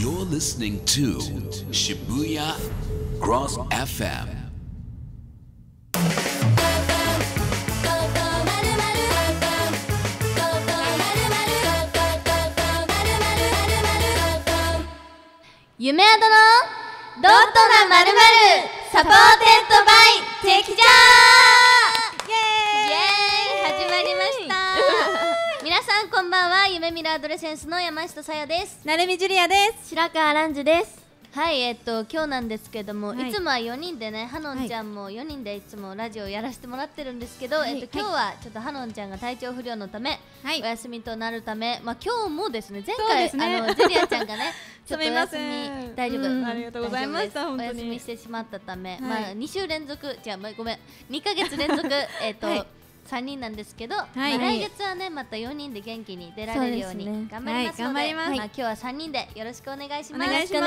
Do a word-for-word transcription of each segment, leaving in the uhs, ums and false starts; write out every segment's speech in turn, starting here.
You're listening to Shibuya Cross エフエム. 夢宿のドットなまるまるサポーテッドバイテキジャー。イエーイ、始まりました皆さんこんばんは。夢ミラーアドレセンスの山下さよです。 なるみジュリアです。 白川ランジです。 はい、えっと今日なんですけども、 はい、 いつもはよにんでね、はのんちゃんもよにんでいつもラジオやらせてもらってるんですけど、はい、えっと今日はちょっとはのんちゃんが体調不良のため、はい、お休みとなるため、まあ今日もですね、前回、ね、あのジュリアちゃんがねちょっとお休み大丈夫、うん、 ありがとうございました。 お休みしてしまったため、はい、まあに週連続、違うごめんにかげつ連続えっと、はい、さんにんなんですけど、はい、まあ、来月はねまたよにんで元気に出られるように頑張りますので、はい、まあ、今日はさんにんでよろしくお願いします。 お願いします。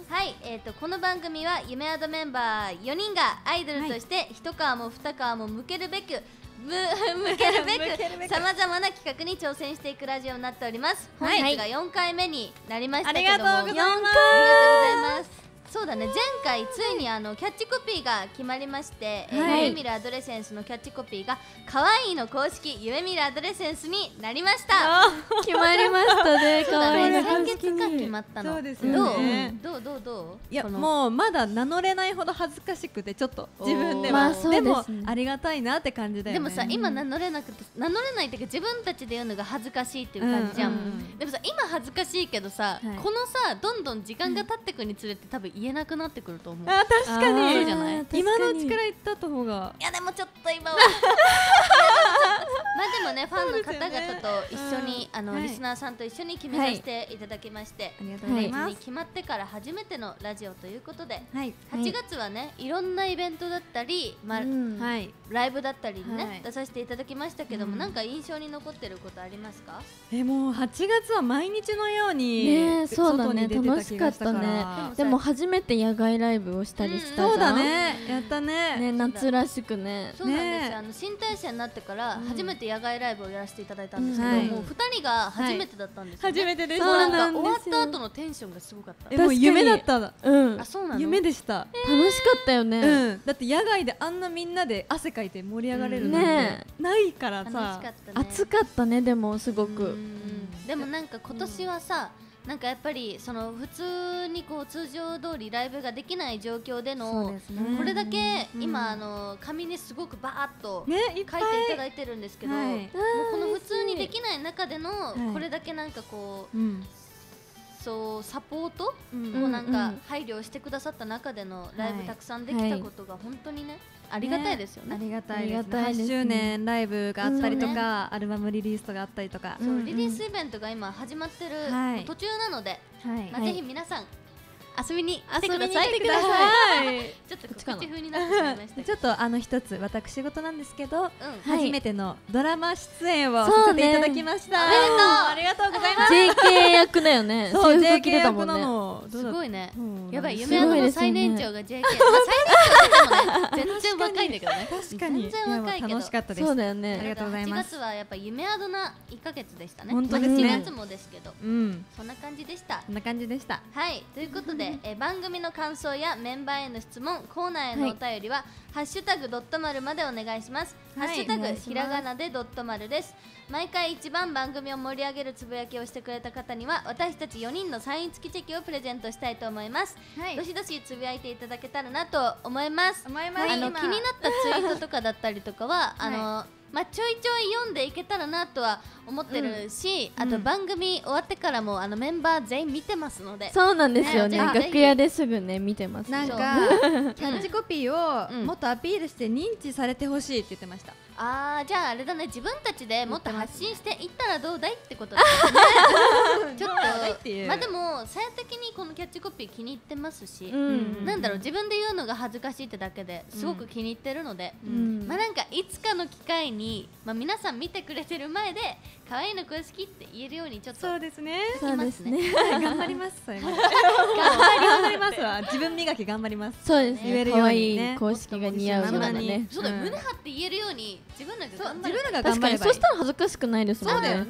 はい、えー、とこの番組は夢アドメンバーよにんがアイドルとして一皮も二皮も向けるべくむ向けるべくさまざまな企画に挑戦していくラジオになっております。本日がよんかいめになりましたけども、 ありがとうございます。 ありがとうございます。そうだね、前回ついにあのキャッチコピーが決まりまして、はい、えー、夢ミラーアドレセンスのキャッチコピーが可愛いの公式夢ミラーアドレセンスになりました。 決まりましたね。 可愛いの公式に先月か決まったの。 そうですよね。 どうどうどうどう？ いやもうまだ名乗れないほど恥ずかしくてちょっと自分では、でもありがたいなって感じだよね。 でもさ、今名乗れなくて名乗れないっていうか自分たちで言うのが恥ずかしいっていう感じじゃん。でもさ、今恥ずかしいけどさ、このさどんどん時間が経ってくにつれて多分言えなくなってくる。あ、 確かに。 そうじゃない？ 今のうちから言った方が。 いやでもちょっと今はまあでもね、ファンの方々と一緒に、あのリスナーさんと一緒に決めさせていただきまして、 ありがとうございます。 決まってから初めてのラジオということで、はちがつはねいろんなイベントだったり、まあライブだったりにね出させていただきましたけども、なんか印象に残ってることありますか？ え、もうはちがつは毎日のようにね、そうだね、楽しかったね。でも初めて野外ライブをしたりしたじゃん。 そうだね、やったね。 ね、夏らしくね。 そうなんですよ。あの新体制になってから初めて野外ライブをやらせていただいたんですけど、もうふたりが初めてだったんですよね。 初めてでした。 なんか終わった後のテンションがすごかった。 もう夢だった。 うん。 あ、そうなの？ 夢でした。 楽しかったよね。 うん。だって野外であんなみんなで汗かいて盛り上がれるなんてないからさ。 暑かったね。でもすごく。 でもなんか今年はさ、なんかやっぱりその普通にこう通常通りライブができない状況でのこれだけ今あの紙にすごくバーッと書いていただいてるんですけど、もうこの普通にできない中でのこれだけなんかこうそうサポートをなんか配慮してくださった中でのライブたくさんできたことが本当にねありがたいですよね。 ありがたいですね。はちしゅうねんライブがあったりとか、アルバムリリースとかあったりとか、 リリースイベントが今始まってる途中なので、ぜひ皆さん遊びに来てください。ちょっと口風になってしまいました。 ちょっとあの一つ私事なんですけど、初めてのドラマ出演をさせていただきました。 ありがとうございます。 ジェーケー 役だよね。 そう、ジェーケー 役なの。 すごいね。やばい、夢アドの最年長が ジェーケー。最年長でもね、全然若いんだけどね。 確かに。 全然若いけど。 楽しかったです。 そうだよね。 ありがとうございます。 はちがつはやっぱ夢アドないっかげつでしたね。 本当ですね。 しちがつもですけど、そんな感じでした。 そんな感じでした。 はい、ということでえ番組の感想やメンバーへの質問、コーナーへのお便りはハッシュタグドットマルまでお願いします。ハッシュタグひらがなでドットマルです。毎回一番番組を盛り上げるつぶやきをしてくれた方には私たちよにんのサイン付きチェキをプレゼントしたいと思います。どしどしつぶやいていただけたらなと思います。あの気になったツイートとかだったりとかはあのまあちょいちょい読んでいけたらなとは思ってるし、あと番組終わってからもあのメンバー全員見てますので。 そうなんですよね。楽屋ですぐね見てます。 なんかキャッチコピーをもっとアピールして認知されてほしいって言ってました。 あー、じゃああれだね、自分たちでもっと発信していったらどうだいってことですね。ちょっとまあでもさや的にこのキャッチコピー気に入ってますし、なんだろう、自分で言うのが恥ずかしいってだけですごく気に入ってるので、まあなんかいつかの機会にまあ皆さん見てくれてる前で可愛いの公式って言えるようにちょっとそうですね。 そうですね。 頑張ります。それ頑張りますわ。自分磨き頑張ります。 そうですね。可愛い公式が似合うのがね。 そうだ、胸張って言えるように自分らが頑張る。 自分らが頑張ればいい。 そしたら恥ずかしくないですもんね。 そうだよね。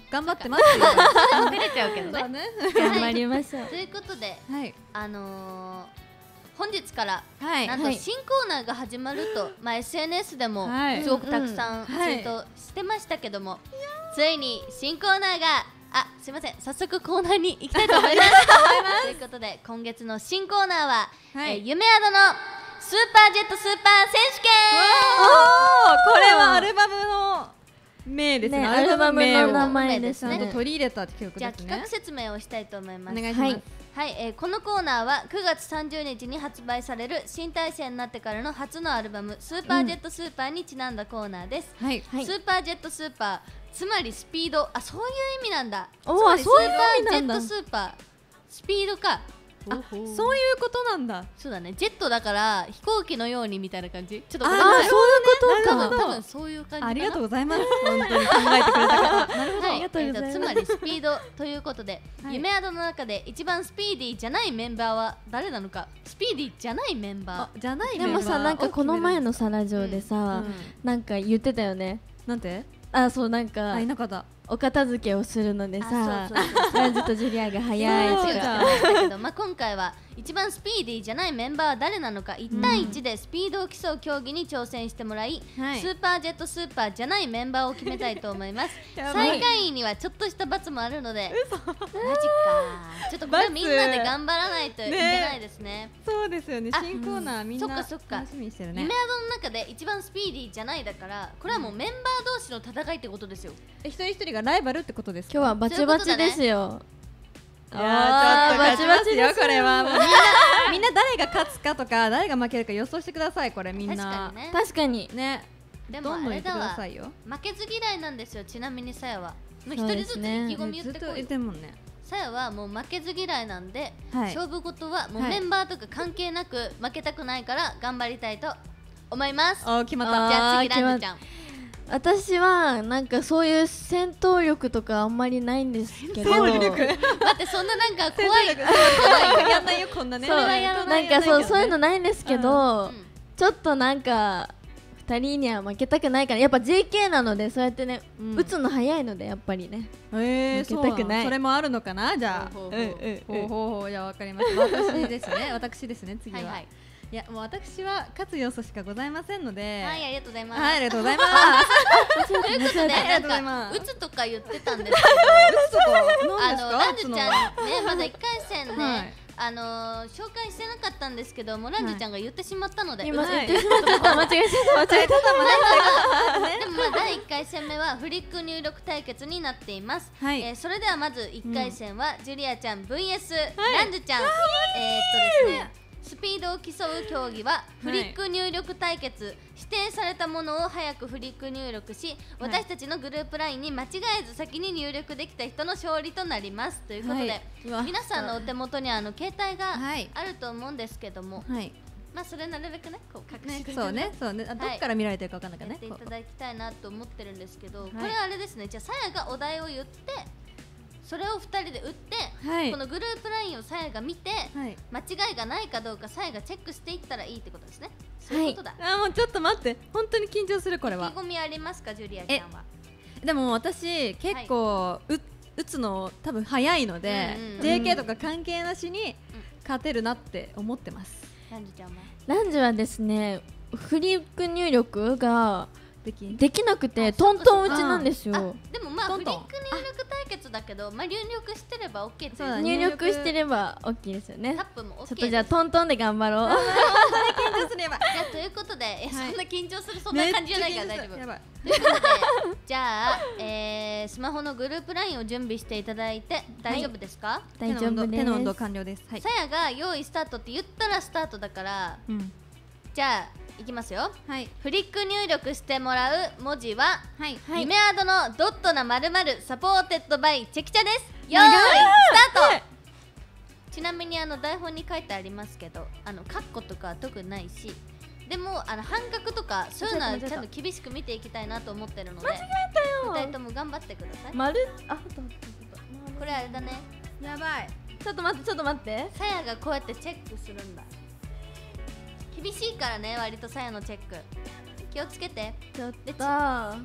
頑張ってますよ。 照れちゃうけどね。 頑張りましょう。 ということで、 はい、 あのー、本日から、 はい、 なんと新コーナーが始まると、まあ、エスエヌエス でもすごくたくさんツイートしてましたけども、ついに新コーナーが、あ、すいません、早速コーナーに行きたいと思いますということで、今月の新コーナーは、はい、えー、夢宿のスーパージェットスーパー選手権。 おー、これはアルバムの名ですね。 ね、アルバムの名前ですね。 取り入れた曲ですね。 じゃあ企画説明をしたいと思います。 お願いします。 はい、えー、このコーナーはくがつさんじゅうにちに発売される新体制になってからの初のアルバム「スーパージェットスーパー」にちなんだコーナーです、 はい、 スーパージェットスーパー、つまりスピード、あ、そういう意味なんだ。 おー、そういう意味なんだ。 スーパージェットスーパー、スピードか。 あ、そういうことなんだ。 そうだね、ジェットだから飛行機のようにみたいな感じ。ちょっとあー、そういうことか。 多分そういう感じかな。 ありがとうございます。本当に考えてくれた方。なるほど、 はい、えー、つまりスピードということで、はい、夢宿の中で一番スピーディーじゃないメンバーは誰なのか。スピーディーじゃないメンバーじゃないメンバー。 でもさ、なんかこの前のサラジオでさ、うんうん、なんか言ってたよね。 なんて？ あ、そう、なんか、 あ、いなかった。 お片付けをするのでさ、ランジとジュリアが早いとかだけど、まあ、今回は一番スピーディーじゃないメンバーは誰なのかいち対いちでスピードを競う競技に挑戦してもらい、うん、スーパージェットスーパーじゃないメンバーを決めたいと思います最下位にはちょっとした罰もあるので、マジか、ちょっとこれみんなで頑張らないといけないですね。 ね、そうですよね、新コーナー、うん、みんな楽しみにしてるね。 夢宿の中で一番スピーディーじゃないだから、これはもうメンバー同士の戦いってことですよ。 え、一人一人がライバルってことですか？ 今日はバチバチですよ。 いやー、ちょっとバチバチよ、これは。もうみんなみんな誰が勝つかとか誰が負けるか予想してください。これみんな確かにね。 確かにね。でもあれだわ、負けず嫌いなんですよ。ちなみにさやはもう一人ずつ意気込み言ってこい。ずっと言ってんもんね。さやはもう負けず嫌いなんで、はい、勝負事はもうメンバーとか関係なく負けたくないから頑張りたいと思います。 あ、決まった。 じゃあ次ランジちゃん。 私はなんかそういう戦闘力とかあんまりないんですけど待って、そんななんか怖いやんないよこんなね。 そう、なんかそう、そういうのないんですけど、ちょっとなんかふたりには負けたくないから、やっぱ ジェーケー なのでそうやってね、打つの早いのでやっぱりね、負けたくない。 それもあるのかな。じゃあほうほうほう、じゃあわかりました。私ですね、私ですね、次は。いや、もう私は勝つ要素しかございませんので。 はい、ありがとうございます。 はい、ありがとうございますということで、なんか打つとか言ってたんですけど、あのランジちゃんね、まだいっかいせんね、あの紹介してなかったんですけども、ランジちゃんが言ってしまったので、 今言ってしまった間違えた間違えた。 でもまあだいいっかいせんめはフリック入力対決になっています。それではまずいっかいせんはジュリアちゃん ブイエス ランジちゃん。えーっとですね、スピードを競う競技はフリック入力対決、はい、指定されたものを早くフリック入力し、はい、私たちのグループラインに間違えず先に入力できた人の勝利となりますということで、はい、皆さんのお手元にあの携帯があると思うんですけども、はい、まあそれなるべくねこう隠して、 ね、そうね、そうね、どっから見られてるかわかんないからね、 やっていただきたいなと思ってるんですけど、はい、これはあれですね、じゃあさやがお題を言ってそれをふたりで打って、はい、このグループラインをさやが見て、はい、間違いがないかどうかさやがチェックしていったらいいってことですね。そういうことだ。 はい、あ、もうちょっと待って、本当に緊張する。これは意気込みありますか、ジュリアちゃんは。 でも私結構、はい、う打つの多分早いので、うんうん、ジェーケー とか関係なしに勝てるなって思ってます。 ランジちゃんはランジはですね、フリック入力ができ、できなくてトントン打ちなんですよ。 でもまあフリック入力対決だけど、まあ入力してれば OK っていう。 入力してれば OK ですよね。 タップも OK です。 ちょっとじゃあトントンで頑張ろう。 本当に緊張すれば。 じゃあということで、え、そんな緊張するそんな感じじゃないから大丈夫。ということで、じゃあ、えー、スマホのグループラインを準備していただいて大丈夫ですか？ 大丈夫です。 手の温度完了です。 さやが用意スタートって言ったらスタートだから、じゃあいきますよ、はい、フリック入力してもらう文字は、はい、夢アドのドットな〇〇サポーテッドバイチェキチャです。よーいスタート。ちなみにあの台本に書いてありますけど、あのカッコとかは特にないし、でもあの半角とかそういうのはちゃんと厳しく見ていきたいなと思ってるので、 間違えたよ。 ふたりとも頑張ってください。 丸、あ、 これあれだね、 やばい。 ちょっと待って、ちょっと待って、 さやがこうやってチェックするんだ。厳しいからね、割とさやのチェック気をつけて。 ちょっと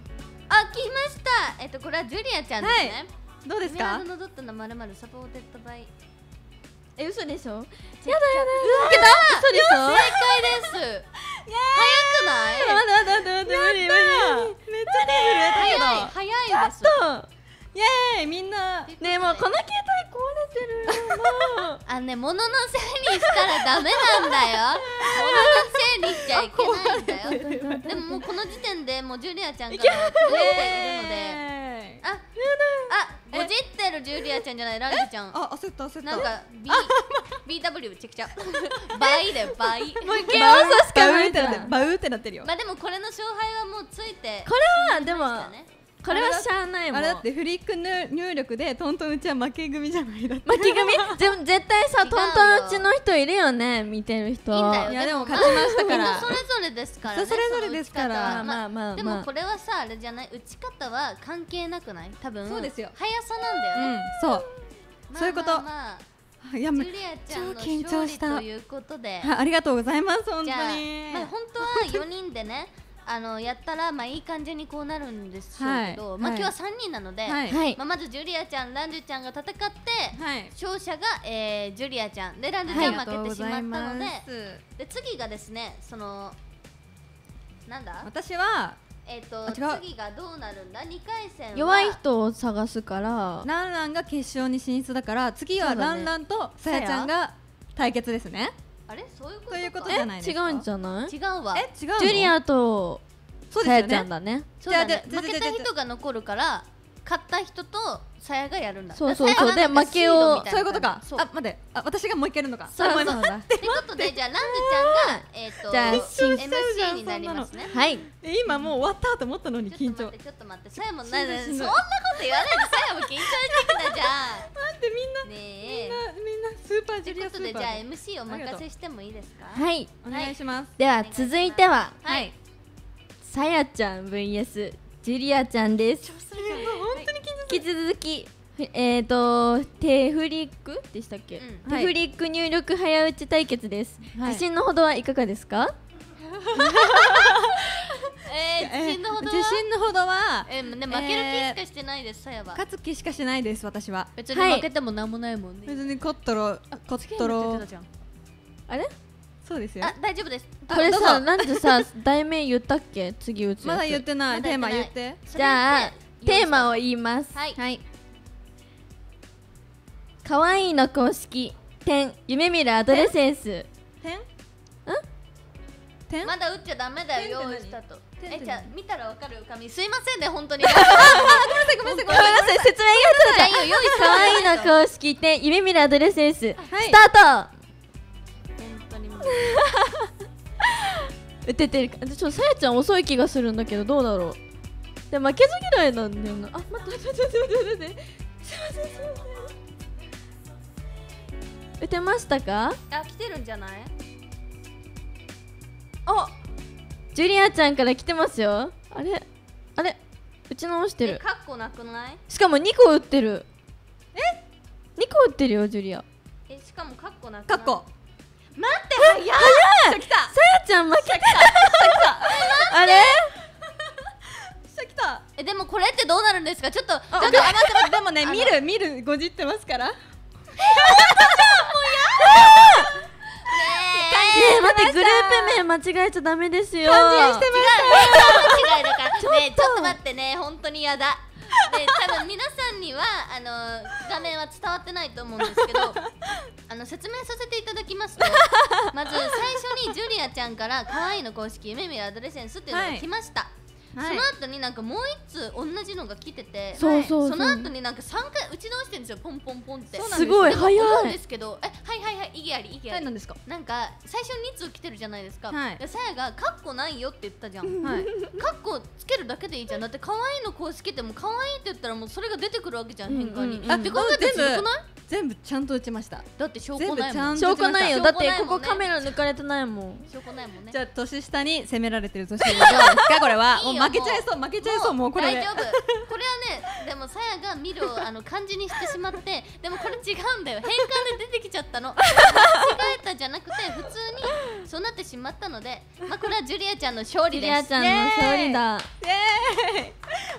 あ、来ました。えっとこれはジュリアちゃんですね。 どうですか？ メアドのドットのまるまるサポーテッドバイ。 え、嘘でしょ？やだやだ。 嘘でしょ？正解です。早くない？ 待って待って待って待って無理無理。 めっちゃ手震えたけど。 早い早いです。 イエーイ、みんな。 ねえ、もうこの携帯壊れてる。もうあ、ね、物のせいにしたらダメなんだよ。物のせいにしちゃいけないんだよ。でももうこの時点でもうジュリアちゃんからは届いているので、あ、あ、ごじってるジュリアちゃんじゃない、ランジちゃん。 あ、焦った焦った。 なんか Bビーダブリュー チェックちゃう。倍だよ倍。 もう一回合わさしかないから。 バウってなってるよ。 まあでもこれの勝敗はもうついて。 これはでもこれはしゃあないもん。 あれだってフリック入力でトントンうちは負け組じゃないだって。 負け組でも絶対さ、トントンうちの人いるよね、見てる人。 いいんだよ。 いやでも勝ちましたから。 それぞれですからね。 それぞれですから。 まあまあまあ。 でもこれはさ、あれじゃない、打ち方は関係なくない？多分そうですよ。 速さなんだよね。 そう。そういうこと。 まあいや、 ジュリアちゃんの勝利ということで。 ありがとうございます本当に。 じゃあ、まあ本当はよにんでね。あのやったらまあいい感じにこうなるんですけど、まあ今日はさんにんなので、まあまずジュリアちゃん、ランジュちゃんが戦って、勝者がえジュリアちゃんで、ランジュちゃん負けてしまったので、で次がですね、そのなんだ？ 私はえっと次がどうなるんだ？にかい戦は弱い人を探すから、 ランランが決勝に進出だから、次はランランとさやちゃんが対決ですね。 あれ、そういうこと？ ということじゃないですか？ 違うんじゃない？ 違うわ。 え、違うの？ ジュリアとさやちゃんだね。 そうだね。負けた人が残るから、勝った人とさやがやるんだ。 そうそうそう。で負けを、 そういうことか。あ、待って、あ、私がもう一回やるのか。 そうそうだ。 ってことで、じゃあランジちゃんがえっとじゃあエムシー になりますね。 はい。 今もう終わったと思ったのに緊張。 ちょっと待って、ちょっと待って、さやもな、そんなこと言わないで、さやも緊張してきたじゃん。 待って、みんな、 ねみんな、みんなスーパージュリアスーパー。 ということで、じゃあ エムシー お任せしてもいいですか？ はい。 お願いします。 では続いては、 はい。 さやちゃん ブイエス ジュリアちゃんです。 本当に緊張する。 引き続きえーと手フリックでしたっけ？手フリック入力早打ち対決です。自信のほどはいかがですか？ えー、自信のほどは？ 自信のほどは、 えー、ね、負ける気しかしてないです、さやは。 勝つ気しかしないです、私は。 別に負けてもなんもないもんね。 別にコットロ、コットロ。 あれ？ そうですよ。 あ、大丈夫です。 これさ、なんでさ、題名言ったっけ？次打つやつ。 まだ言ってない。テーマ言って。 じゃあテーマを言います。 はい。 かわいいの公式点夢見るアドレセンス。 点？ん？ 点？まだ打っちゃダメだよ、用意したと。え、じゃあ見たらわかる紙。すいませんね、本当に。ごめんなさい、 ごめんなさい、ごめんなさい、説明がじゃあいいよ、用意かわいいの公式点夢見るアドレセンス。スタート。打ててるか。ちょっとさやちゃん遅い気がするんだけど、どうだろう。で負けず嫌いなんだよな。あ、待って待って待って待って待って。すいませんすいません。打てましたか？ あ、来てるんじゃない？ あ、ジュリアちゃんから来てますよ。あれあれ、打ち直してる。 カッコなくない？ しかもにこ打ってる。え？にこ打ってるよ、ジュリア。 え、しかもカッコなくない？カッコ。 待って、早い。 早い。さやちゃん負けた。あれ？ 来た。 え、でもこれってどうなるんですか？ちょっと、ちょっと待って待って、でもね、見る見るごじってますから。 ねえ、待って、グループ名間違えちゃダメですよ。 勘違いしてました。間違いだから。ね、ちょっと待ってね、本当にやだ。で、多分皆さんにはあの画面は伝わってないと思うんですけど、あの説明させていただきますと、まず最初にジュリアちゃんから可愛いの公式夢見るアドレセンスっていうのが来ました。はい、その後になんかもう一通同じのが来てて、 そうそうそう、 その後になんかさんかい打ち直してるんですよ、ポンポンポンって。 すごい早い。 思うんですけど、え、はいはいはい、意義あり意義あり。 なんですか？ なんか最初に通来てるじゃないですか。 はい、 でさやがカッコないよって言ったじゃん。 はい、 カッコつけるだけでいいじゃん。だって可愛いの公式っても可愛いって言ったらもうそれが出てくるわけじゃん、変換に。あ、って考えてずるくない？ 全部ちゃんと打ちました。 だって証拠ないもん。 証拠ないよ。だってここカメラ抜かれてないもん。 証拠ないもんね。 じゃあ年下に責められてる年上どうですか？これはもう負けちゃいそう、負けちゃいそう、もうこれで大丈夫。これはね、でもさやが見るをあの漢字にしてしまって、でもこれ違うんだよ。変換で出てきちゃったの。間違えたじゃなくて普通にそうなってしまったので、まあこれはジュリアちゃんの勝利です。 ジュリアちゃんの勝利だ。 イエーイ。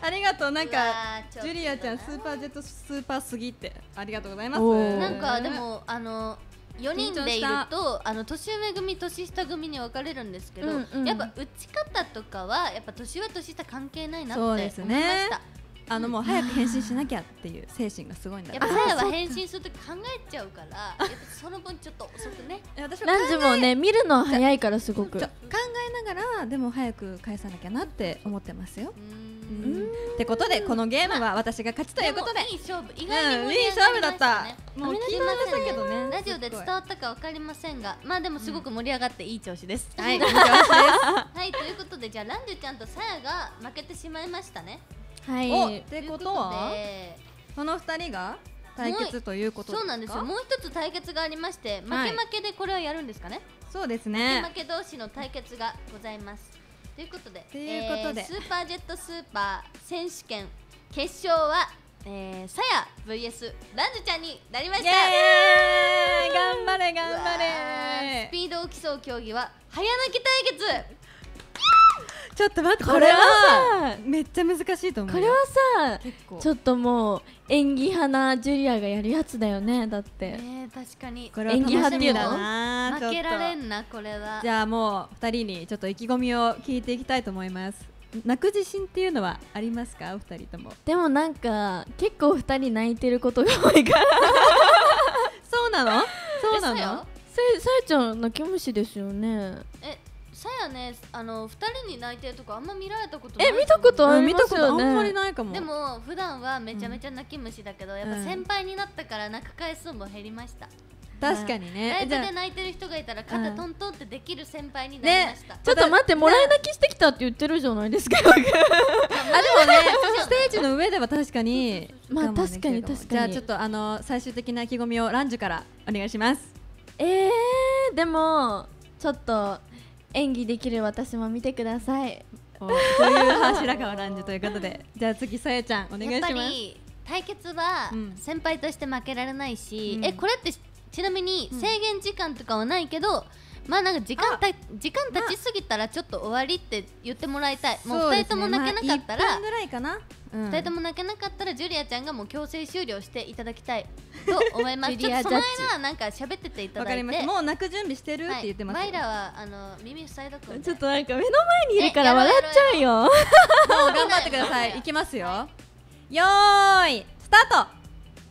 ありがとう。なんかうわーちょっとジュリアちゃんスーパージェットスーパーすぎってありがとうございます。 おーなんかでもあのよにんでいる緊張とあの年上組年下組に分かれるんですけど、 うんうんやっぱ打ち方とかはやっぱ年上年下関係ないなってそう思いましですねた。 あのもう早く返信しなきゃっていう精神がすごいんだやよね。 っぱさやは返信するとき考えちゃうからやっぱその分ちょっと遅くね。 いや私はランジもね見るの早いからすごくちょ考えながらでも早く返さなきゃなって思ってますよ。 ううーんんってことでこのゲームは私が勝ちということで、 もいい勝負意外にうん、い盛りい上がりまし勝負だったたね。 もうすい緊張したませんけどね。 ラジオで伝わったか分かりませんが、まあでもすごく盛り上がっていい調子です。 はい、緊張しはい、ということでじゃあランジュちゃんとさやが負けてしまいましたね。 はいおってことはでこの二人が対決ということですか。 そうなんですよ。もう一つ対決がありまして、負け負けでこれはやるんですかね。 そうです負けね負。け同士の対決がございます。ということで、 ということでえースーパージェットスーパー選手権決勝は、えー、さや ブイエス ランジュちゃんになりましイた。 エーイ頑張れ頑張うわーれスピードを競う競技は早泣き対決。 ちょっと待ってこれはさめっちゃ難しいと思うよ。 これはさ結構ちょっともう演技派なジュリアがやるやつだよね。だってえー、確かにこれは楽しみだな。 演技派ちょっと負けられんなこれは。 じゃあもう二人にちょっと意気込みを聞いていきたいと思います。泣く自信っていうのはありますかお二人とも。 でもなんか結構二人泣いてることが多いからそうなのそうなえさやのささやちゃん泣き虫ですよね。 えさやね、あの二人に泣いてるとこあんま見られたことないえ見たことあうん見りますよたことあんまりね。 ないかも。 でも普段はめちゃめちゃ泣き虫だけど、やっぱ先輩になったから泣く回数も減りました。 確かにラね。 イブじゃで泣いてる人がいたら肩トントンってできる先輩になりました。 ちょっと待って、もらい泣きしてきたって言ってるじゃないですか。 ああでもねステージの上では確かにまあ我慢できるも確かに確かにじゃあちょっとあの最終的な意気込みをランジュからお願いします。 えー、でもちょっと演技できる私も見てください。 おという柱川ランジュということでじゃあ次さやちゃんお願いしやっます。 ぱり対決はうん先輩として負けられないし、 うんえこれってちなみに制限時間とかはないけど、まあなんか時間た時間経ちすぎたらちょっと終わりって言ってもらいたい。もうそうですね二人とも泣けなかったら、 まあいっぷんぐらいかな。うん二人とも泣けなかったらジュリアちゃんがもう強制終了していただきたいと思います。 ジュリアちょっとそのジャッジ間なんか喋ってていたわかだいて。 りましたもう泣く準備してるっはいて言ってますよ。 マイラはあの耳塞いどくんで。 ちょっとなんか目の前にいるからえやろう笑っちゃうよ。 もう頑張ってください。いきますよ。よーい、スタート。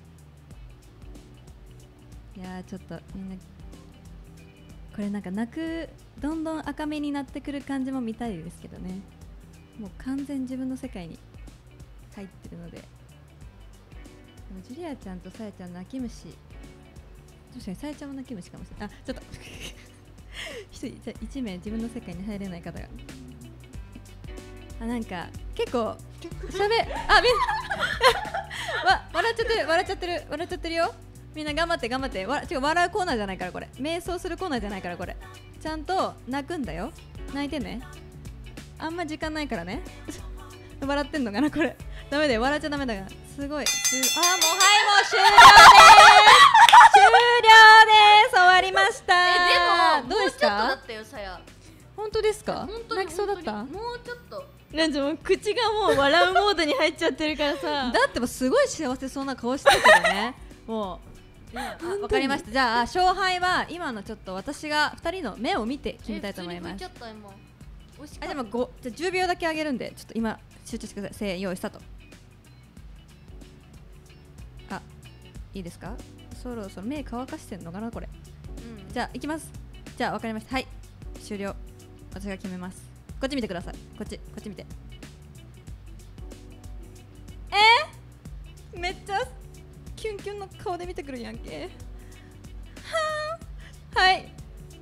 いやーちょっとみんなこれなんか泣くどんどん赤目になってくる感じも見たいですけどね。もう完全自分の世界に入ってるので。でもジュリアちゃんとさやちゃん泣き虫。確かにさやちゃんも泣き虫かもしれない。あ、ちょっと一人じゃ一名自分の世界に入れない方が。あなんか結構しゃべあみんなわ笑っちゃってる笑っちゃってる笑っちゃってるよ。みんな頑張って頑張ってわ違う笑うコーナーじゃないからこれ瞑想するコーナーじゃないからこれちゃんと泣くんだよ。泣いてね。あんま時間ないからね笑ってんのかなこれダメだよ笑っちゃダメだからすごいすあもうはいもう終了です終了です終わりました。 えでもどうですもうちょっとだかったよさや。 本当ですか本当に泣きそうだった本当にもうちょっと。 なんかもう口がもう笑うモードに入っちゃってるからさ。 だってもうすごい幸せそうな顔してるけどねもうあわかりましたじゃあ勝敗は今のちょっと私がふたりの目を見て決めたいと思います。 え普通に拭いちゃった今。惜しかあったでもごじゃあじゅうびょうだけあげるんでちょっと今集中してください。せー用意スタート。あいいですかそろそろ目乾かしてんのかなこれ。 うんじゃあ行きます。じゃあわかりましたはい終了。私が決めます。こっち見てください。こっちこっち見て。えー、めっちゃキュンキュンの顔で見てくるやんけ。はあはい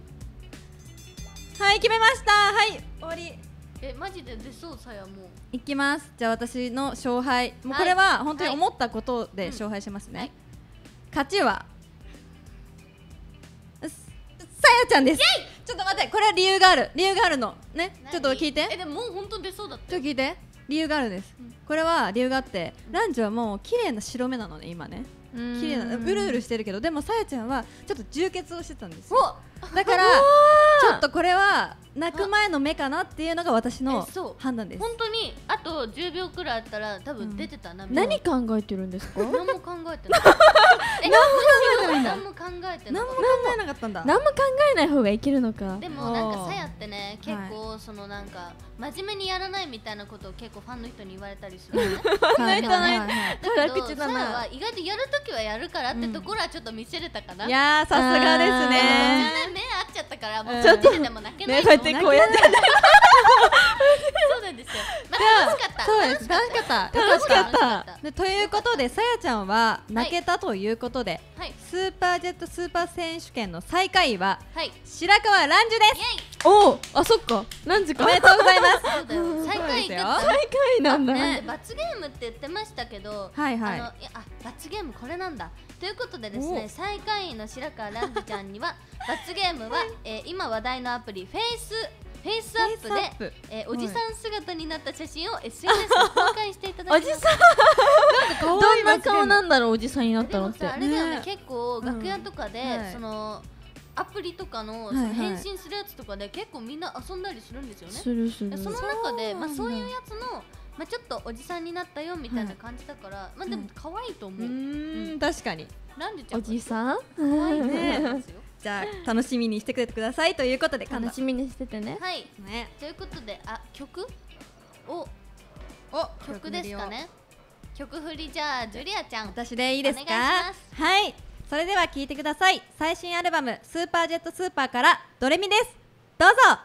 はい決めましたはい終わり。 えマジで出そうさやもう。 いきます。じゃあ私の勝敗もうはいこれは本当にはい思ったことで勝敗しますね、 はい勝ちはさやちゃんです。ちょっと待ってこれは理由がある理由があるのね何ちょっと聞いてえでももう本当出そうだったよ。 ちょっと聞いて理由があるんです、 うんこれは理由があってランジュはもう綺麗な白目なのね今ね綺麗なうるうるしてるけどでもさやちゃんはちょっと充血をしてたんですよおだからちょっとこれは泣く前の目かなっていうのが私のえそう判断です。 本当にあとじゅうびょうくらいあったら多分出てた涙、 何考えてるんですか？ 何も考えてないえ何も考えてない何も考えなかったんだ。 何も考えない方がいけるのか。 でもなんかさやってね結構そのなんか真面目にやらないみたいなことを結構ファンの人に言われたりするのねはいだけどねはいはいだけど辛口だなさやは意外とやるときはやるからってところはちょっと見せれたかな、 いやーさすがですでもね。 途中で目合っちゃったからもううんちょっとでも泣けないと思うねこうやってそうなんですよ、まあ、楽しかったそうです。楽しかった。 楽しかった楽しかでということでさやちゃんは泣けたということで、 はいスーパージェットスーパー選手権の最下位ははい白川蘭樹です。 イエイおお、あ、そっか、何時か。 おめでとうございます。 そうだよ最下位って言ったそう最下位なんだ。 なんで罰ゲームって言ってましたけど、 はいはいあのいやあ罰ゲームこれなんだということでですねお最下位の白川蘭樹ちゃんには罰ゲームは、えー今話題のアプリフェイスフェイスアップでフェイスアップえーおじさん姿になった写真を エスエヌエス で公開していただきますおじさん、どんな顔なんだろう、おじさんになっでたのってもさ。あれだよねね結構楽屋とかで、 うんはいそのアプリとかの,、 はいはいその返信するやつとかで結構みんな遊んだりするんですよねするする。 でその中でまあ、 そうなんだそういうやつの、まあ、ちょっとおじさんになったよみたいな感じだから、まあでも可愛いと思うう、 ーん確かに。 なんでちゃんおじさん。 可愛いねねですよじゃあ楽しみにしてくれてくださいということで楽しみにしててね。 はいね。 ということであ曲をお曲ですか。ね曲振りじゃあジュリアちゃん私でいいですか。 お願いしますはい。それでは聴いてください。最新アルバムスーパージェットスーパーからドレミです。どうぞ。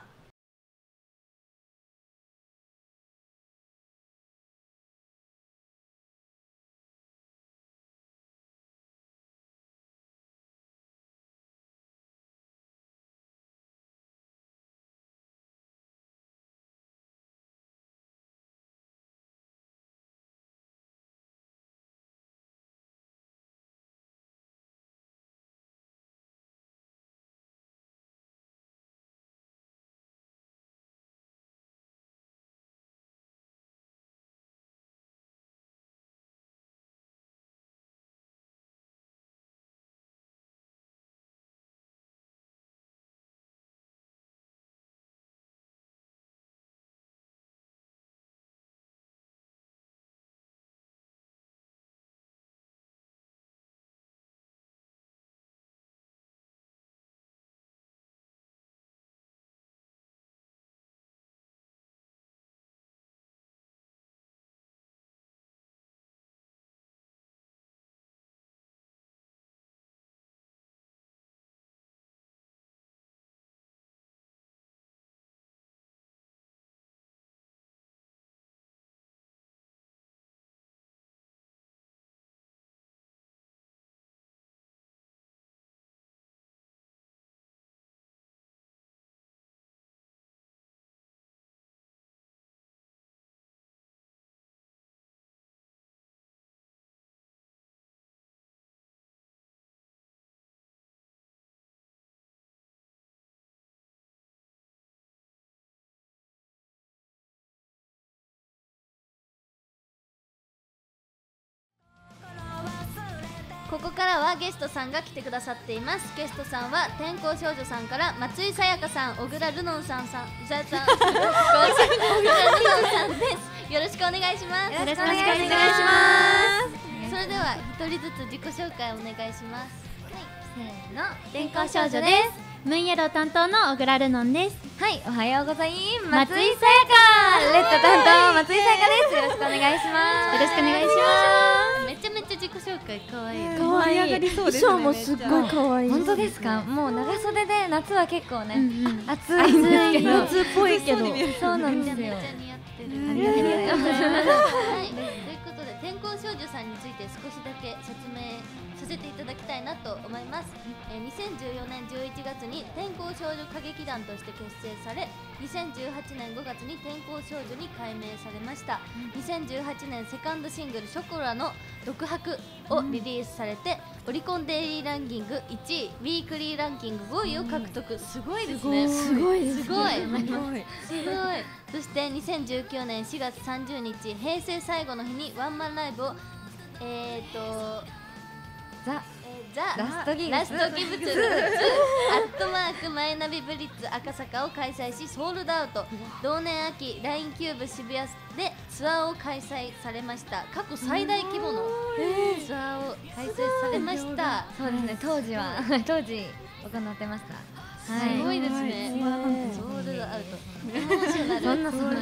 ここからはゲストさんが来てくださっています。ゲストさんは天候少女さんから松井さやかさん、小倉ルノンさんさん、さやさん、ごめんなさい、小倉ルノンさんです。よろしくお願いします。 よろしくお願いします。 それでは一人ずつ自己紹介お願いします。 せーの、電光少女です。ムーンイエロー担当の小倉ルノンです。 はい、おはようございます。松井さやか、レッド担当松井さやかです。よろしくお願いします。 よろしくお願いしまめちゃめちゃ自己紹介可愛い。 可愛い。 盛り上がりそうですね衣装もすっごい可愛い。 本当ですか？もう長袖で夏は結構ね、 うん暑いんですけど、 夏っぽいけど。 そうなんめちゃですよ。 めちゃ似合ってる。 ありがとうございます。 はい、ということで天候少女さんについて少しだけ説明させていただきたいなと思います。えー、にせんじゅうよねんじゅういちがつに天候少女歌劇団として結成され、にせんじゅうはちねんごがつに天候少女に改名されました。にせんじゅうはちねんセカンドシングル「ショコラ」の独白をリリースされて、オリコンデイリーランキングいちい、ウィークリーランキングごいを獲得。すごいですね。 すごいですすごい。 すごい。 すごい。そしてにせんじゅうきゅうねんしがつさんじゅうにち、平成最後の日にワンマンライブをえーとザ・えザ・ラストギブスラストギブスアットマークマイナビブリッツ赤坂を開催しソールドアウト。同年秋 ライン キューブ渋谷でツアーを開催されました。過去最大規模のツアーを開催されました。 そうですね、当時は当時行ってました。 すごいですね。ソールドアウト。エモーショナル。 そんなそんな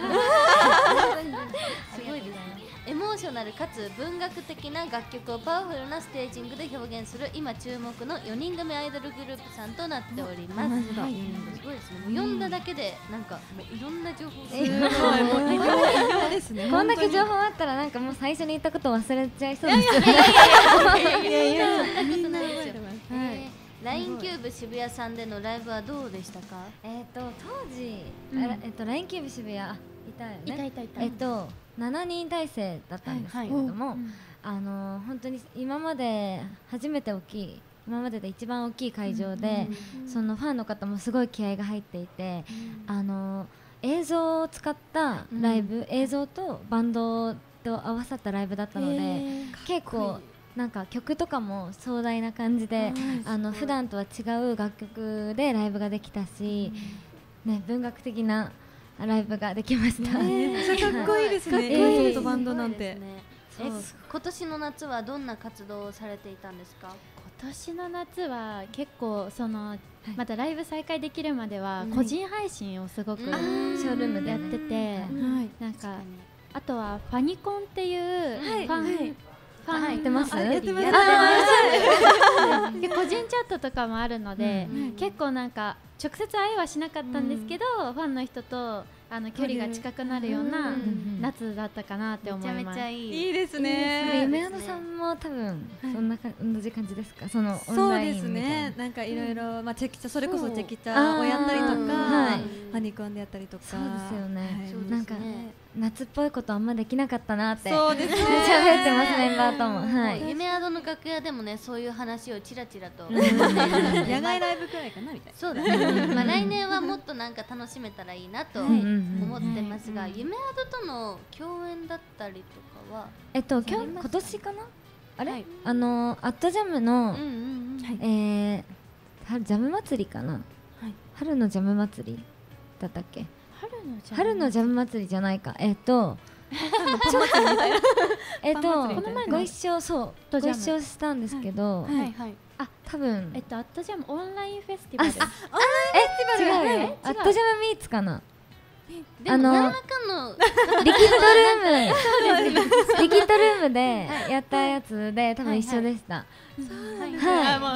すごいですね。エモーショナルかつ文学的な楽曲をパワフルなステージングで表現する今注目のよにん組アイドルグループさんとなっております。すごいですね。もう読んだだけでなんかもういろんな情報がそうですね。 こんだけ情報あったらなんかもう最初に言ったこと忘れちゃいそうです。 いやいやいやいやそんなことないですよ。ライン キューブ渋谷さんでのライブはどうでしたか？ えっと当時、あえっと ライン キューブ渋谷あいたよね。 いたいたいた。 えっとななにん体制だったんですけれども、あの本当に今まで初めて大きい今までで一番大きい会場で、そのファンの方もすごい気合が入っていて、あの映像を使ったライブ、映像とバンドと合わさったライブだったので、結構なんか曲とかも壮大な感じで、あの普段とは違う楽曲でライブができたし、ね、文学的なライブができました。 めっちゃかっこいいですね。映像とバンドなんて。 え、今年の夏はどんな活動をされていたんですか？ 今年の夏は結構そのまたライブ再開できるまでは個人配信をすごくショールームでやってて、なんかあとはファニコンっていうファンファンやってます？ やってます。で個人チャットとかもあるので、結構なんか直接会いはしなかったんですけど、ファンの人とあの距離が近くなるような夏だったかなって思います。 めちゃめちゃいい。 いいですね。 夢宿さんも多分そんなか同じ感じですか？そのオンそうラインですみたいな。 ね。なんかいろいろまあチェキチャそれこそチェキチャをやったりとか、ファニコンでやったりとか。 そうですよね。なんか夏っぽいことあんまできなかったなって。 そうですね。 喋ってますメンバーとも。はい。 夢宿の楽屋でもねそういう話をちらちらと。 野外ライブくらいかなみたいな。 そうだね。まあ来年はもっとなんか楽しめたらいいなと思ってますが、夢宿との共演だったりとかはえっと今日今年かな？あれ？あのアットジャムのえ春ジャム祭りかな？春のジャム祭りだったっけ？春のジャム祭りじゃないか。えっとえっとご一緒そうご一緒したんですけど、あ多分えっとアットジャムオンラインフェスティバル。 え違うよ。アットジャムミーツかな。 でも何らかのリキッドルームリキッドルームでやったやつで多分一緒でした。はい。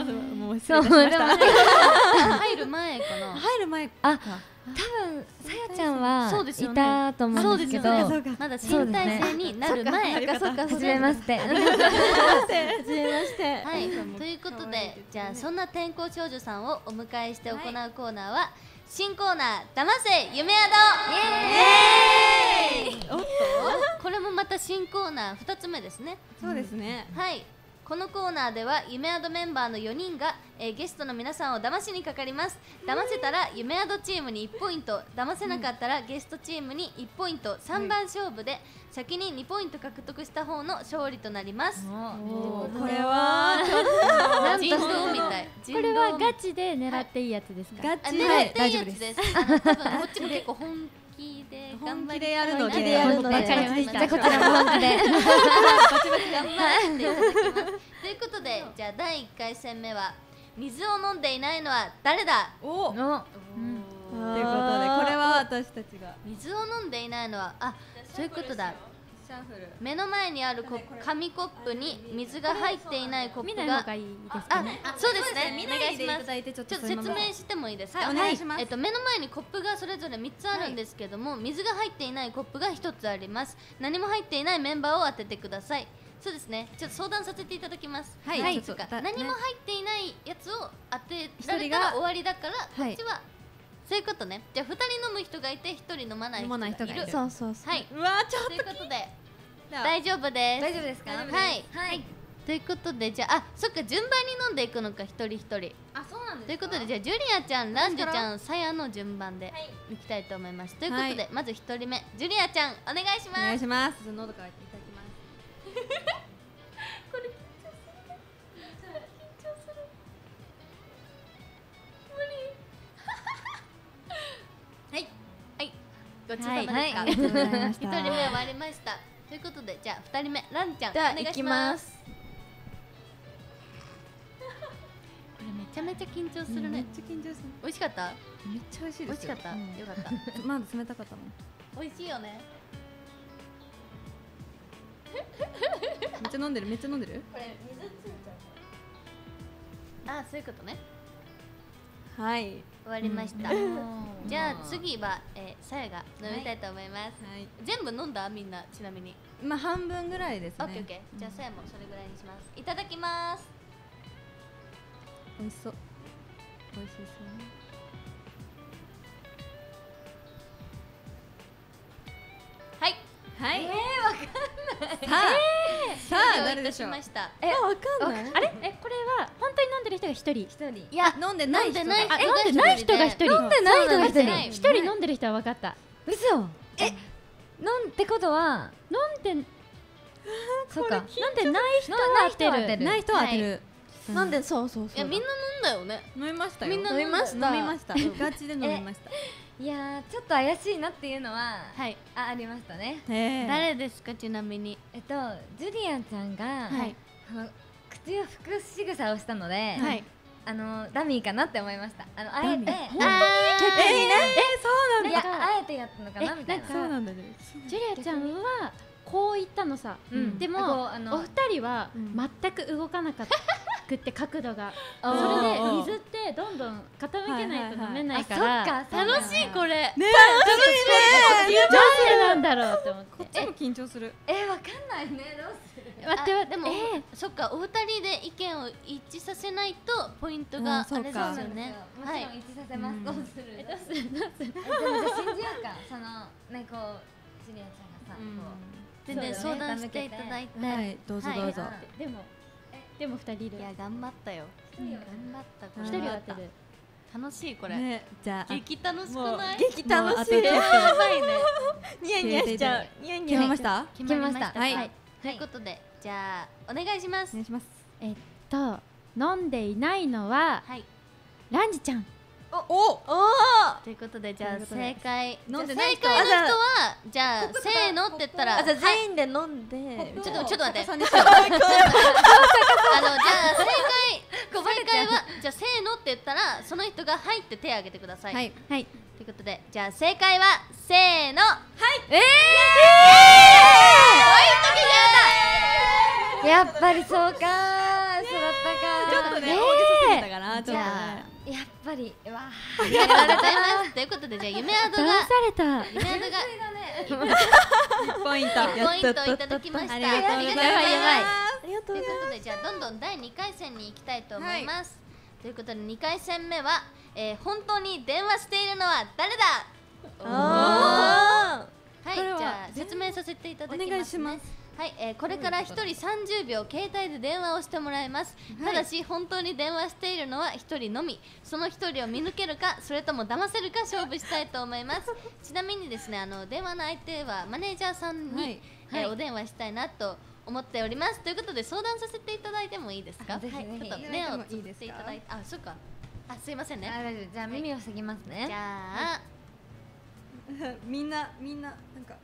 もうそうでも入る前かな。 入る前あ多分さやちゃんはいたと思うんですけど、 まだ新体制になる前。 はじめまして。はじめまして。はい。ということでじゃあそんな転校少女さんをお迎えして行うコーナーは新コーナー騙せ夢宿。イエーイ。おっとこれもまた新コーナーふたつめですね。 そうですね。 はい。このコーナーでは夢宿メンバーのよにんが、えー、ゲストの皆さんを騙しにかかります。騙せたら夢宿チームにいちポイント、騙せなかったらゲストチームにいちポイント、さんばん勝負で先ににポイント獲得した方の勝利となります。 これは人狼みたい。 これはガチで狙っていいやつですか？ ガチ狙でっていいやつです。多分こっちも結構本気で頑張り本気でやるので本気でやるのでわかりました。 じゃあこちらも本気でバチバチ頑張っていただきます。ということでじゃあだいいっかい戦目は水を飲んでいないのは誰だ。 おということでこれは私たちが水を飲んでいないのはあそういうことだ。目の前にあるコ紙コップに水が入っていないコップが見ない方がいいですかね。 あそうですね。 見ないでいただいてちょっとちょっと説明してもいいですか？ はいお願いします。 えっと目の前にコップがそれぞれみっつあるんですけども、水が入っていないコップがひとつあります。何も入っていないメンバーを当ててください。そうですね。ちょっと相談させていただきます。 はいはい。 ちょっと何も入っていないやつを当てられたら終わりだからこっちはそういうことね。じゃあふたり飲む人がいてひとり飲まない人がいる。 そうそうそう。 はい。 うわちょっということでと大丈夫です。 大丈夫ですか？ はいはいということでじゃああそっか順番に飲んでいくのか一人一人。 あそうなんですか？ ということでじゃあジュリアちゃんランジュちゃんさやの順番でいきたいと思います。ということでまずひとりめジュリアちゃんお願いしおます。 願いします。喉からいただきます。 これ緊張する緊張ごちそうさまでした。 はいはいありがとうございました一人目終わりました。ということでじゃあ二人目ランちゃんおでは願いし行きま。 ますす。 これめちゃめちゃ緊張するね。 めっちゃ緊張する。 美味しかった？ めっちゃ美味しいですよ。 美味しかった。 うんよかった。 まだ冷たかったもん。 美味しいよね。 めっちゃ飲んでる、めっちゃ飲んでる。 これ水ついちゃう。あ、そういうことね。 はい。 終わりました。じゃあ次は、えー、さやが飲みたいと思います。 はい。 全部飲んだみんなちなみに。 まあ半分ぐらいですね。 オッケーオッケー。じゃあさやもそれぐらいにします。いただきます。 美味しそう。美味しそうね。 はい。 はい。 えー、わかんない。 さあ、さあ誰でしょう。 ました。 え、わかんない。 あれえこれは本当に飲んでる人が一人一人。 いや飲んでない人が。 飲んでないあ飲んでない人が一人飲んでない人が一人。 一人飲んでる人は分かった。 嘘えなんてことは飲んでそうか飲んでない人はない当てる。 ない人は当てる。 なんでそうそうそう。 いやみんな飲んだよね。 飲みましたよ。 みんな飲みました。 飲みました。ガチで飲みました。 いやーちょっと怪しいなっていうのははい。 あありましたね。 へえ。 誰ですかちなみに。 えっとジュリアンちゃんが、 はいあの口を拭く仕草をしたので、 はい。 あのダミーかなって思いました。あのあえてあ逆にね。 いやあえてやったのかなみたいな。 そうなんだね。 ジュリアちゃんはこう言ったのさ。 うんでもこうあのお二人は全く動かなかったくって角度が。そあーれで水ってどんどん傾けないと飲めないから。 あそっか楽しいこれ。 ねなんでなんだろうって思って。 こっちも緊張する。 えわかんないねどうする。 待って待ってでも、 えそっかお二人で意見を一致させないとポイントがあれですよね。 もちろん一致させます。 うんどうする？ えどうするどうする。 えでもじゃあ信じようか。そのねこうジュリアちゃんがさ、 うんこ全然相そうだね談していただいて。 はい、どうぞどうぞ。 でもでも二人いるい。や頑張ったよ。 うん頑張ったこれ。 一人は当てる。 楽しいこれ。 ね、じゃあ激楽しくもうない？ 激楽しい。 もうあとちょっやばいね。 ニヤニヤしちゃう。ニヤニヤ。 決めました。 決まりました。 決ましたはい。ということでじゃあお願いしますお願い。します。 えっと飲んでいないのははい。 ランジちゃん。 お、 おということでじゃあということで正解。 飲んでない人正解の人はじゃあせーのって言ったら。 あじゃあはい全員で飲んで。 ちょっとちょっと待って。 さんにしよう。 あのじゃあ正解正解はじゃあせーのって言ったらその人がはいって手を挙げてください。 はい。 はい。 ということでじゃあ正解はせーの。はい。 やっぱりそうかー。そうだったかちょっとね、 ねえ大げさすぎたかな。ちょっとじゃね。 やっぱりうわありがとうございます。ということでじゃあ夢アドが騙された。 夢アドがポイント。 ポイントをいただきました。 ありがとうございます。 ありがとといううございことでじゃあどんどんだいにかい戦に行きたいと思います。ということでにかい戦目は、えー、本当に電話しているのは誰だ。 あはい、 これはじゃあ説明させていただきます、ね。 お願いします。 はい、えー、これからひとりさんじゅうびょう携帯で電話をしてもらいます、 はいただし本当に電話しているのはひとりのみ。そのひとりを見抜けるかそれとも騙せるか勝負したいと思いますちなみにですねあの電話の相手はマネージャーさんに、 はいえーはいお電話したいなと思っております。ということで相談させていただいてもいいですか。 あぜひぜひちょっと目をつぶっいいですかていただいて、あ、そうか。あ、すいませんね。 あ大丈夫じゃあ耳を塞ぎますね。 じゃあ、 みんなみんななんか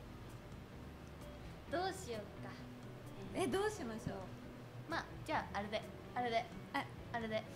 どうしようか。 えどうしましょう。 まあじゃああれであれでああれで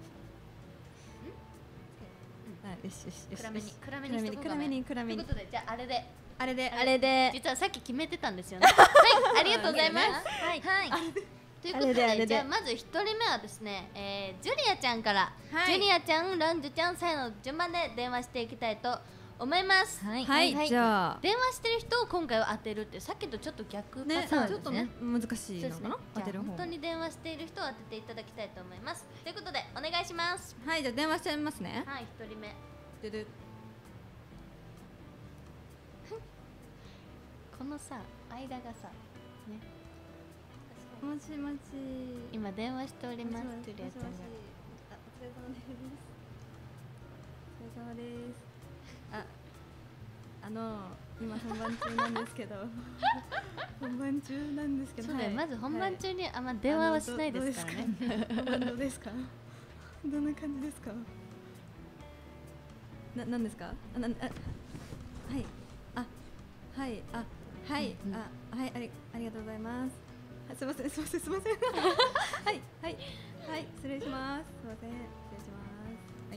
はいよしよしよし。 暗めに暗めにしとこうか暗めに暗とめにいうことでじゃああれであれであれで実はさっき決めてたんですよね。はい、ありがとうございます。はい。 はいということであれであれでじゃあまず一人目はですね、えー、ジュリアちゃんから、 はいジュリアちゃん、ランジュちゃん、さやの順番で電話していきたいと思います。 はいはいじゃあ電話してる人を今回は当てるってさっきとちょっと逆パねターンちょっとね難しいそうですねのかな。当じゃあてる方本当に電話している人を当てていただきたいと思います。ということでお願いします。 はいじゃあ電話しちゃいますね。 はい、一人目。 ででこのさ間がさねもしもし。 今電話しております。ジュリアちゃんが。 あお疲れ様です。お疲れ様です。ああの今本番中なんですけど本番中なんですけど。 そうだよ、 はいまず本番中はいにあんま電話はしないですからね。 本番どうですか。どんな感じですか。ななんですか。あなあはいあはいあはいあはいありありがとうございます。すみませんすみませんすみませんはいはいはい失礼します。すみません失礼します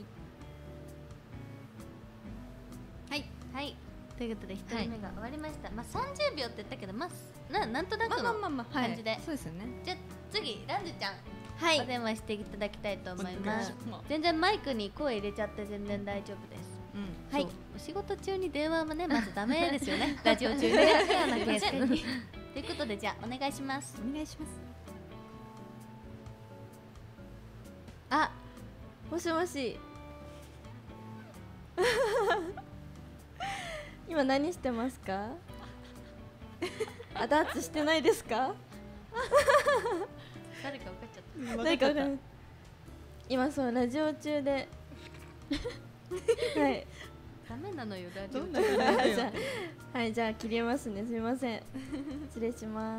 はいはいということでひとりめが終わりました。まあさんじゅうびょうって言ったけどまあななんとなくの感じでそうですよね。 じゃあ次ランジュちゃんはいお電話していただきたいと思います。全然マイクに声入れちゃって全然大丈夫です。はい。お仕事中に電話はねまずダメですよね。ラジオ中に。ということでじゃあお願いします。 お願いします。 あ、もしもし。今何してますか？あ、ダーツしてないですか？ 誰か分かっちゃった。 誰か分かる。今そうラジオ中で。はい。 ダメなのよラジオ中。じゃあはいじゃあ切りますねすみません。失礼します。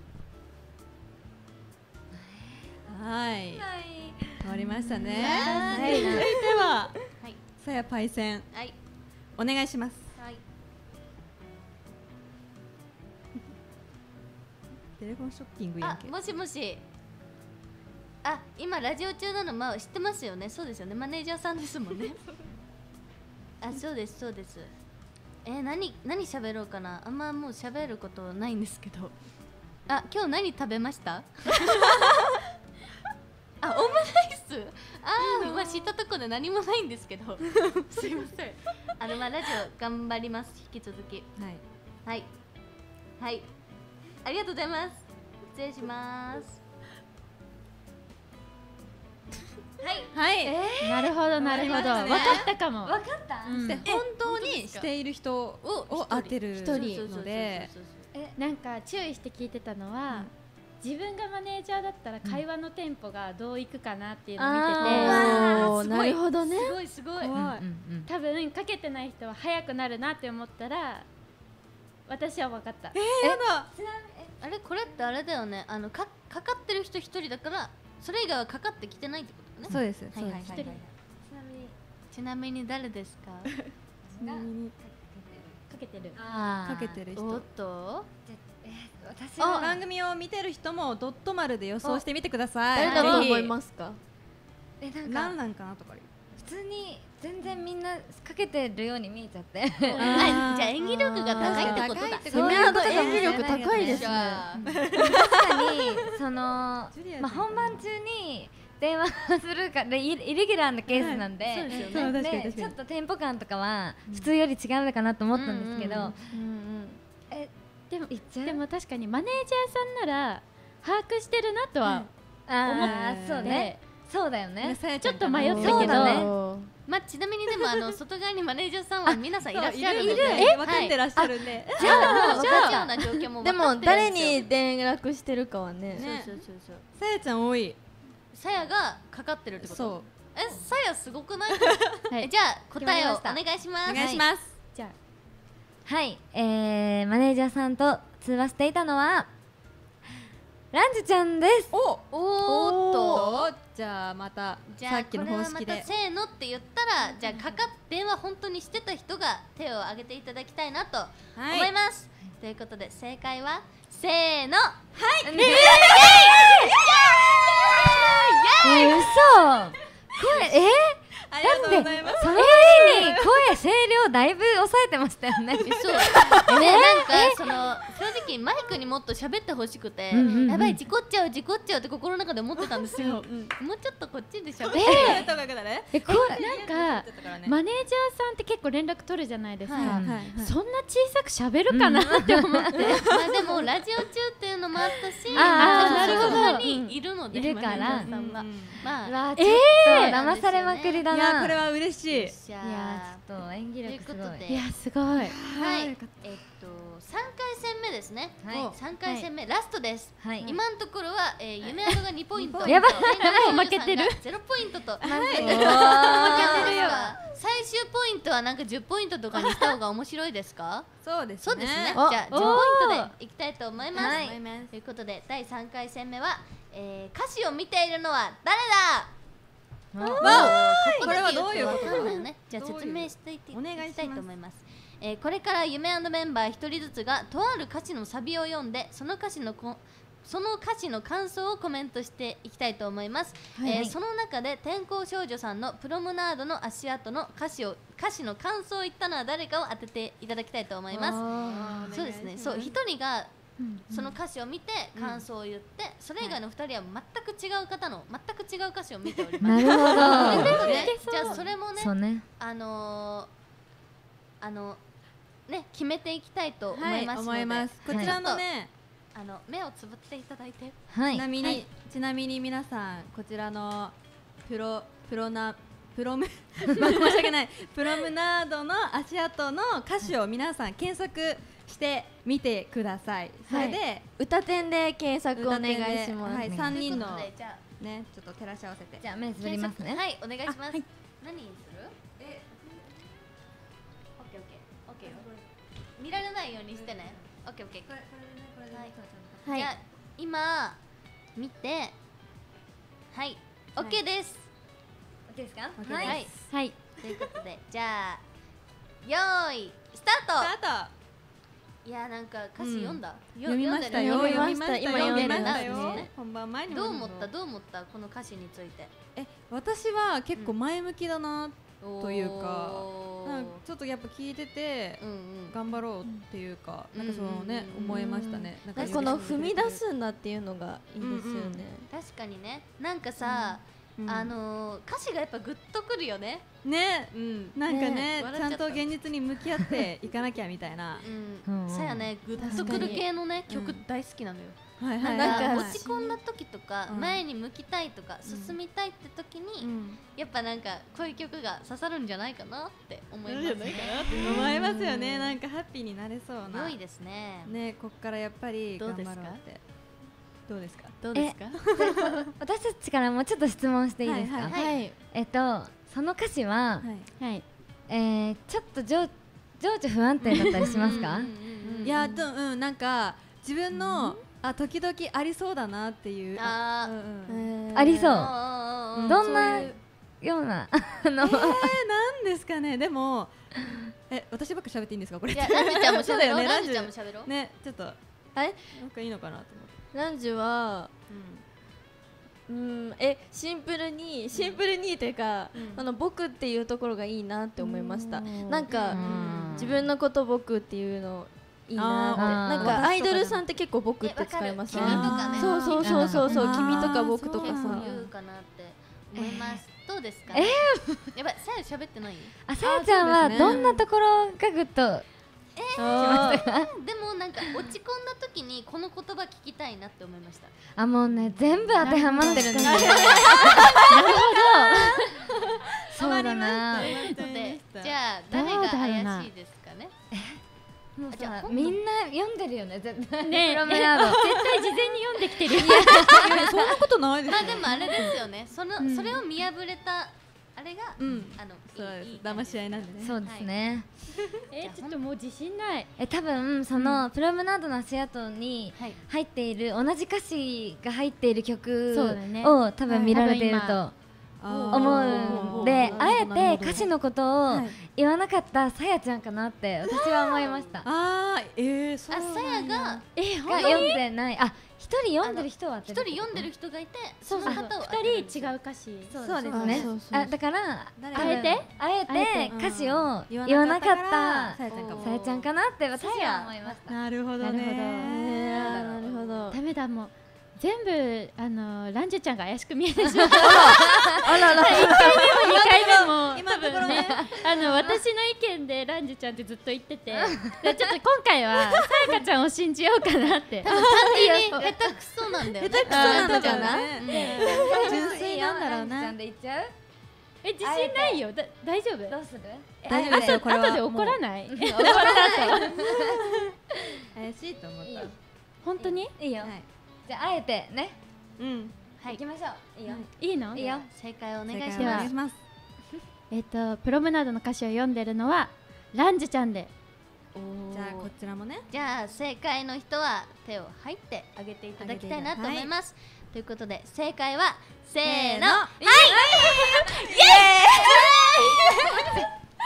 はい。終わりましたね。 はい。続いてはさやパイセン。 はい。 お願いします。 はい。 テレフォンショッキングやんけ。 あ、もしもし。あ、今ラジオ中なのまあ知ってますよね。そうですよね。マネージャーさんですもんね。あ、そうですそうです。えー、何何喋ろうかな。あんまもう喋ることないんですけど。あ、今日何食べました？あ、オムライス。あー、まあ知ったところで何もないんですけど。すいません。あのまあラジオ頑張ります。引き続き。 はいはいはい。ありがとうございます。失礼します。はいはい、 えー、なるほどなるほど、分かったかも。 分かった。 うん、で本当にしている人を当てるので、 なんか注意して聞いてたのは、うん、自分がマネージャーだったら会話のテンポがどういくかなっていうのを見てて、 うん、なるほどね。 すごいすごい。 怖い。多分かけてない人は早くなるなって思ったら、私は分かった。 えー、やだ。 あれこれってあれだよね。あのかかかってる人一人だから、それ以外はかかってきてないってことね。 そうです。 はいはいはい。ちなみにちなみに誰ですか？ ちなみにかけてる。 かけてる人。 おっと。 私は番組を見てる人もドット丸で予想してみてください。 誰だと思いますか？ え、なんか何なんかなとか。 普通に全然みんなかけてるように見えちゃって。 あ、じゃあ演技力が高いってことだ。 そういうこと演技力高いですね。 確かにそのまあ本番中に電話するかでイレギュラーなケースなんで、でちょっとテンポ感とかは普通より違うのかなと思ったんですけど、 えでもでも確かにマネージャーさんなら把握してるなとは思って、 そうね。そうだよね。 ちょっと迷ったけど、 まあちなみにでもあの外側にマネージャーさんは皆さんいらっしゃるので、 え、分かってらっしゃるんで、 じゃあじゃあような状況もでも誰に連絡してるかはね。 そうそうそうそう。 さやちゃん多い。 さやがかかってるってこと？そう。え、さやすごくない？ はい。 じゃあ答えをお願いします。 お願いします。 じゃあ、はい、えマネージャーさんと通話していたのはランジュちゃんです。 おおっと。 じゃあまたさっきの方式で、 またせーのって言ったら、じゃあかかっ電話本当にしてた人が手を挙げていただきたいなと思います。ということで正解はせーの、はい。 え、嘘。声え？だってその割に声声量だいぶ抑えてましたよね。 そうね、なんかその正直マイクにもっと喋ってほしくて、やばい事故っちゃう事故っちゃうって心の中で思ってたんですよ。もうちょっとこっちで喋って。 え、こうなんかマネージャーさんって結構連絡取るじゃないですか。そんな小さく喋るかなって思って。まあでもラジオ中っていうのもあったし、 ああなるほどにいるのでいるから、 まあええ騙されまくりだな。 いやこれは嬉しい。いやちょっと演技力すごい。 いやすごい。 はい。えっとさんかい戦目ですね。さんかい戦目ラストです。今のところは夢アドがにポイント、 やばい負けてる。ゼロポイントと負けてるよ。最終ポイントはなんかじゅうポイントとかにした方が面白いですか？ そうですね。 そうですね。じゃあじゅうポイントでいきたいと思います。ということでだいさんかい戦目は歌詞を見ているのは誰だ？ わーい、これはどういうことだよね。じゃあ説明していきたいと思います。 えーこれから夢&メンバーひとりずつがとある歌詞のサビを読んでその歌詞のこその歌詞の感想をコメントしていきたいと思います、 はいえーその中で天空少女さんのプロムナードの足跡の歌詞を歌詞の感想を言ったのは誰かを当てていただきたいと思いますそうですねそう一人がその歌詞を見て感想を言って、それ以外のふたりは全く違う方の全く違う歌詞を見ておりますなるほどということでじゃあそれもねそうねあのー、あのね決めていきたいと思いますので、 思います。こちらのね、 あの目をつぶっていただいてはいちなみに、 はいちなみに皆さんこちらのプロプロナプロム申し訳ないプロムナードの足跡の歌詞を皆さん検索してみてください。それで、 歌点で検索お願い歌点でします。 はい、 ね三人のということでじゃあねちょっと照らし合わせて。 じゃあ目つぶりますねはいお願いします、 はい何にするえオッケーオッケーオッケーよ見られないようにしてねオッケーオッケーこれこれでねこれでねはいじゃあ今見てはいオッケーです、 OK ですか OK はいはいはいということでじゃあよーいスタートスタート。 いやーなんか歌詞読んだ、よ読みましたよ。 読んでる読みました読み今読んでましたるよね。 本番前にもどう思ったどう思ったこの歌詞についてえ、私は結構前向きだな。というかおーなんかちょっとやっぱ聞いててうんうん頑張ろうっていうか、 うんなんかそのね、 うん思いましたね。なんなんかこの踏み出すんだっていうのがいいですよね。 確かにねなんかさ、 うんあのー、歌詞がやっぱグッとくるよねね、 うんなんかねねち笑っちゃったゃんと現実に向き合っていかなきゃみたいな。 うん、 うんさやねグッとくる系のね曲大好きなのよ、 はいなんなんかか落ち込んだ時とか、 うん前に向きたいとか、進みたいって時に、 うんやっぱなんかこういう曲が刺さるんじゃないかなって思いますね思いますよね。なんかハッピーになれそうな。 良いですねね、こっからやっぱりどうですか頑張ろうって。どうですか。 どうですか私たちからもちょっと質問していいですか、 はいはいはい。 えっとその歌詞は、 はい。 はいえー、ちょっと情情緒不安定だったりしますかうんうんうんいや、と、うん、なんか自分の、あ、時々ありそうだなっていう。 あーうんうん。 ありそううんどんなそういうようなあの、 なんですかね。でも、え、私ばっか喋っていいんですか、これ。 いやランジちゃんも喋ろうそうだよねランジちゃんも喋ろうね、ちょっと。 はいなんかいいのかなと思って。 ランジュはうんえシンプルにシンプルにというか、 うんあの僕っていうところがいいなって思いました。 うんなんか、 うん自分のこと僕っていうのいいなって。 あーなんかアイドルさんって結構僕って使いますね。 えわかる君とかねそうそうそうそうそう、 あー君とか僕とか結構さ。 言うかなって思います、どうですかえやばいさや喋ってないあさやちゃんはそうですねどんなところがグッとあでもなんか落ち込んだ時にこの言葉聞きたいなって思いましたあもうね全部当てはまってるんですよなるほどそうだなということでじゃあ誰が怪しいですかねもうじゃあさみんな読んでるよね絶対ねえプロメナード絶対事前に読んできてるよそんなことないですよ。 まあでもあれですよねその、 うんそれを見破れたあれが、 うん。 あのそうですいいいい騙し合いなんでね。 そうですねえちょっともう自信ないえ多分そのプロムナードの足跡にはい入っている同じ歌詞が入っている曲そうだねを多分見られているとあー思うんであえて歌詞のことをはい言わなかったさやちゃんかなって私は思いましたあー、えー、そうあなんさやがえが読んでないあ一人読んでる人は一人読んでる人がいてそそうそうの方を二人違う歌詞そうですねそうそうそうあだから誰多分あえてあえあえてて歌詞を言わなかったさやちゃんかも。 さやちゃんかなって私は思いましたなるほどなるほどね。 なるほど。 ダメだもう全部あのランジュちゃんが怪しく見えてしまうあらら。 いっかいめもにかいめも今多のところね分ねあの私の意見でランジュちゃんってずっと言っててでちょっと今回はさやかちゃんを信じようかなって単純に下手くそなんだよね下手くそなのかな。 うん純粋なんだろうちゃな。 んで言っちゃうえ自信ないよだ大丈夫どうする大丈夫ですよこれは。 後で怒らない怒らない怪しいと思った。 本当にいいよはい。 じゃああえてねうん。 はい行きましょういいよいいのいいよ正解をお願い正し解おます願いします。 えっとプロムナードの歌詞を読んでるのはランジュちゃんでじゃあこちらもね。 じゃあ正解の人は手を入ってあげていただきたいなと思います、ということで正解はせーのせーのはい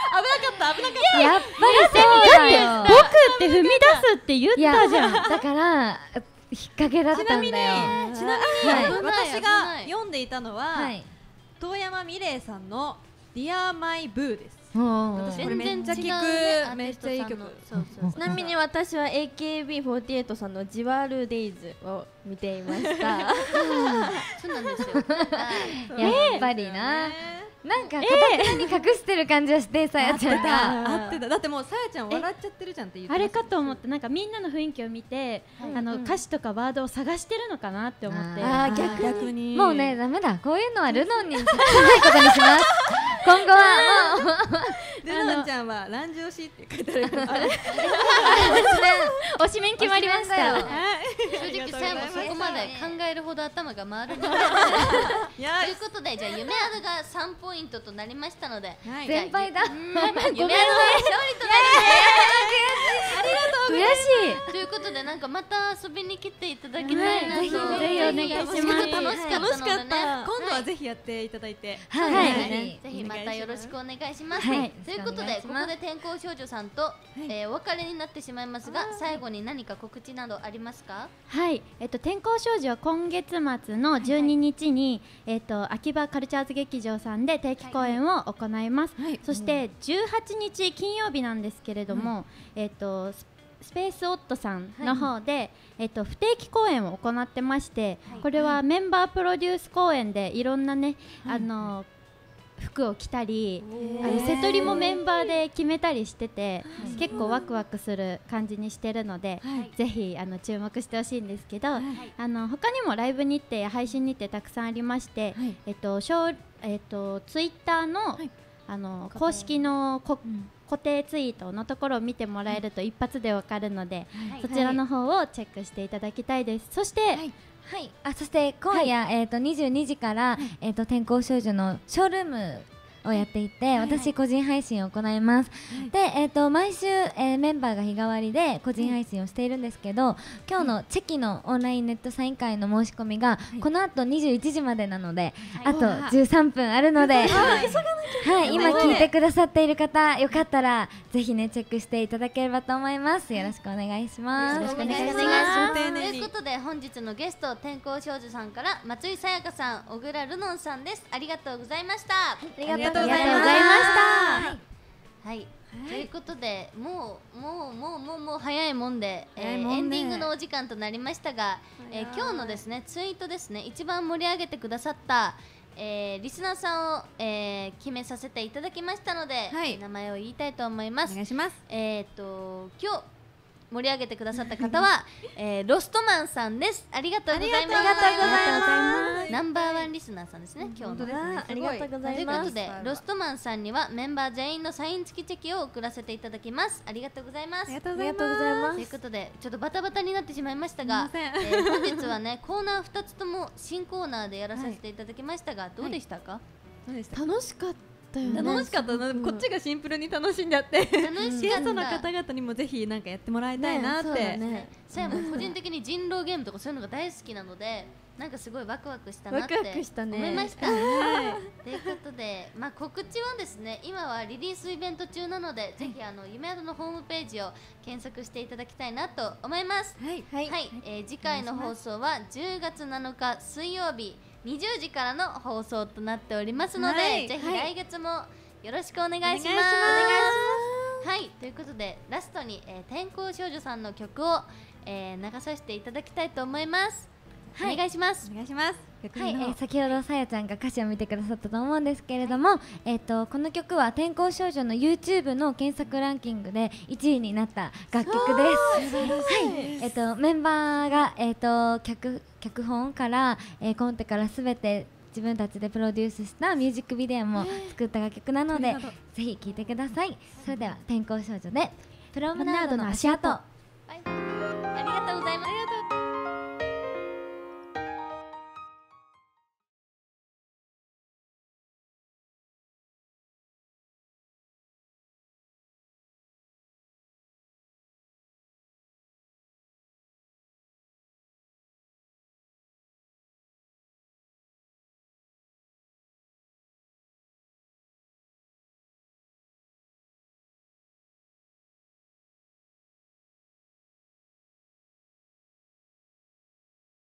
った危なかった。 やっぱりそうだよ。 僕って踏み出すって言ったじゃん。 だから引っ掛けだったんだよ。 ちなみにちなみに私が読んでいたのは遠山美玲さんのDear My Booです。私これめっちゃ聞く、めっちゃいい曲。 ちなみに私は エーケービーフォーティーエイト さんのジワールデイズを見ていました。 そうなんですよ。 やっぱりな。なんか片手に隠してる感じはしてさやちゃんが合ってた。だってもうさやちゃん笑っちゃってるじゃんって言ってあれかと思って、なんかみんなの雰囲気を見てあの歌詞とかワードを探してるのかなって思って。 あ逆にもうねダメだ、こういうのはルノンにないことにします。今後はもうルノンちゃんはランジ推しって書いてあるから。 推しメン決まりました。 正直さやもそこまで考えるほど頭が回るので。ということでじゃあ夢アドがさんポイントとなりましたので、 先輩だ。 夢アドの勝利となります。 悔しい。 ということでなんかまた遊びに来ていただきたいなと。ぜひぜひお願いします。 楽しかったのでね。 今度はぜひやっていただいて。 はいぜひまたよろしくお願いします。ということでここで天候少女さんとお別れになってしまいますが、最後に何か告知などありますか？ はい、えっと天候少女は今月末のじゅうににちにえっと秋葉カルチャーズ劇場さんで定期公演を行います。そしてじゅうはちにち金曜日なんですけれども、えっとスペースオットさんの方で、はい、えっと、不定期公演を行ってまして、はい、これはメンバープロデュース公演でいろんなね、はい、あの服を着たりあのセトリもメンバーで決めたりしてて、結構ワクワクする感じにしてるので、はい、ぜひあの注目してほしいんですけど、はい、あの他にもライブ日程や配信日程たくさんありまして、はい、えっとショーえっと、ツイッターの、はい、あの公式のこ、うん固定ツイートのところを見てもらえると一発でわかるので、はい、そちらの方をチェックしていただきたいです。そして、はいはい、あそして今夜、はい、えーとにじゅうにじから、はい、えーと天候少女のショールームをやっていて、はい、私個人配信を行います。はい、で、えーと毎週、えー、メンバーが日替わりで個人配信をしているんですけど、はい、今日のチェキのオンラインネットサイン会の申し込みが、はい、この後にじゅういちじまでなので、はい、あとじゅうさんぷんあるので、はい、今聞いてくださっている方よかったらぜひねチェックしていただければと思います。よろしくお願いします。 よろしくお願いします。ということで本日のゲスト天候少女さんから松井さやかさん、小倉るのんさんです。ありがとうございました。 ありがとうございました。 はい、はい、ということでもうもうもうもうもう早いもんで、えー、エンディングのお時間となりましたが、えー、今日のですねツイートですね一番盛り上げてくださった、えー、リスナーさんを、えー、決めさせていただきましたので、はい、名前を言いたいと思います。 お願いします。 えーと今日盛り上げてくださった方は、えー、ロストマンさんです。ありがとうございます。ありがとうございます。ナンバーワンリスナーさんですね、今日の。 ありがとうございます。 ということでロストマンさんにはメンバー全員のサイン付きチェキを送らせていただきます。ありがとうございます。 ありがとうございます。 ということでちょっとバタバタになってしまいましたが、えー、本日はねコーナーふたつとも新コーナーでやらさせていただきましたが、どうでしたか？ 楽しかった楽しかったな、こっちがシンプルに楽しんじゃってゲストの方々にもぜひなんかやってもらいたいなって。 さやも個人的に人狼ゲームとかそういうのが大好きなので、なんかすごいワクワクしたなって思いました。ということで、まあ告知はですね今はリリースイベント中なので、ぜひあの夢アドのホームページを検索していただきたいなと思います。はい、はいはい、えー、次回の放送はじゅうがつなのか水曜日にじゅうじからの放送となっておりますので、はい、ぜひ来月もよろしくお願いします。お願いします。はい、ということでラストに、えー、天候少女さんの曲を、えー、流させていただきたいと思います。はい、お願いします。 お願いします。 はい、えー、先ほどさやちゃんが歌詞を見てくださったと思うんですけれども、えー、とこの曲は天候少女の YouTube の検索ランキングでいちいになった楽曲です。はい、えー、とメンバーが、えー、と 脚, 脚本から、えー、コンテからすべて自分たちでプロデュースしたミュージックビデオも作った楽曲なので、ぜひ聴いてください。それでは天候少女でプロムナードの足跡。 ありがとうございます。